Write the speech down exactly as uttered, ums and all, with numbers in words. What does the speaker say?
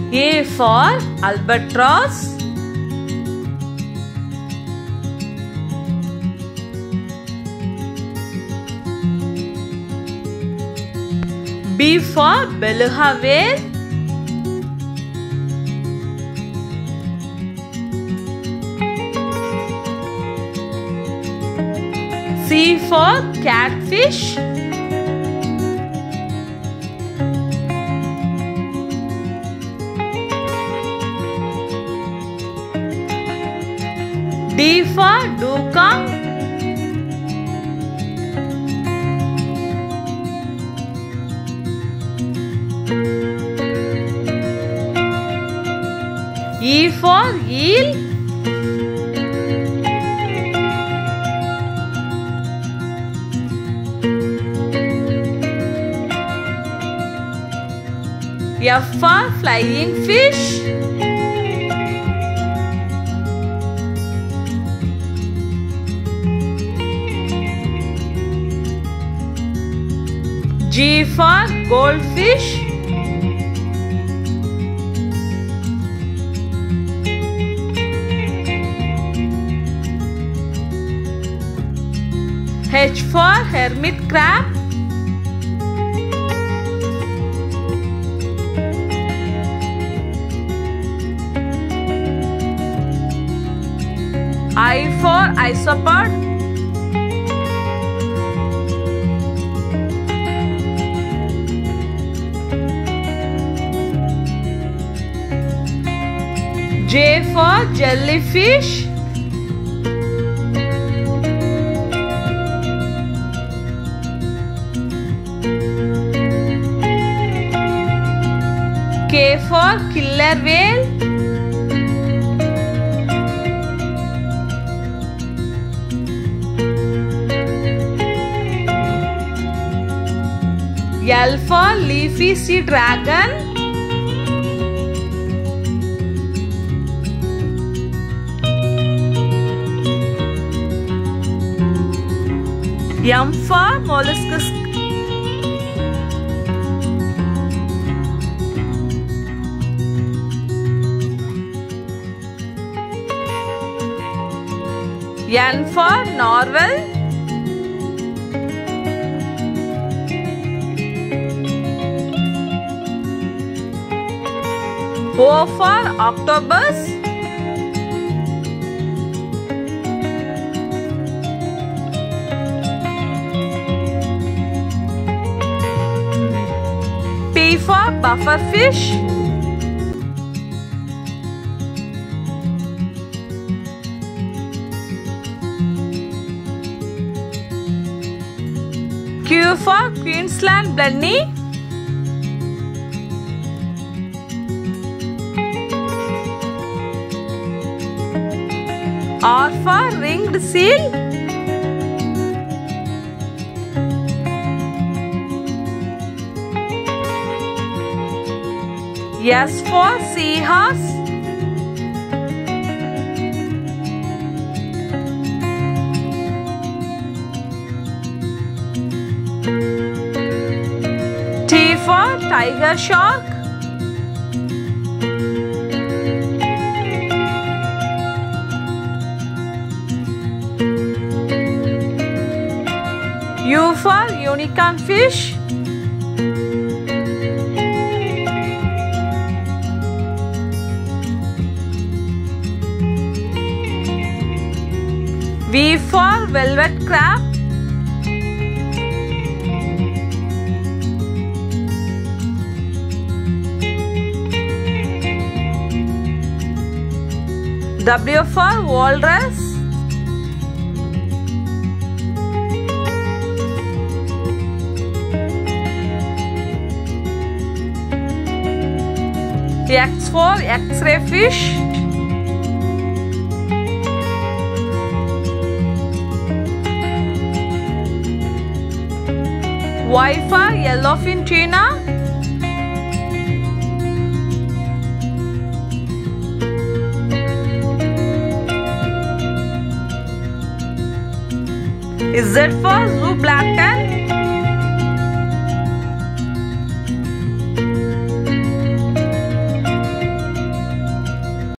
A for albatross. B for beluga whale. C for catfish. D for dugong. E for eel. F for flying fish. G for goldfish. H for hermit crab. I for isopod. J for jellyfish. K for killer whale. L for leafy sea dragon. M for mollusks. N for narwhal. O for octopus. P for pufferfish. Q for Queensland blenny. R for ringed seal. S for seahorse. T for tiger shark. U for unicorn fish. V for velvet crab. W for walrus. X for X-ray fish. Y for yellowfin tuna. Z for Zooplankton.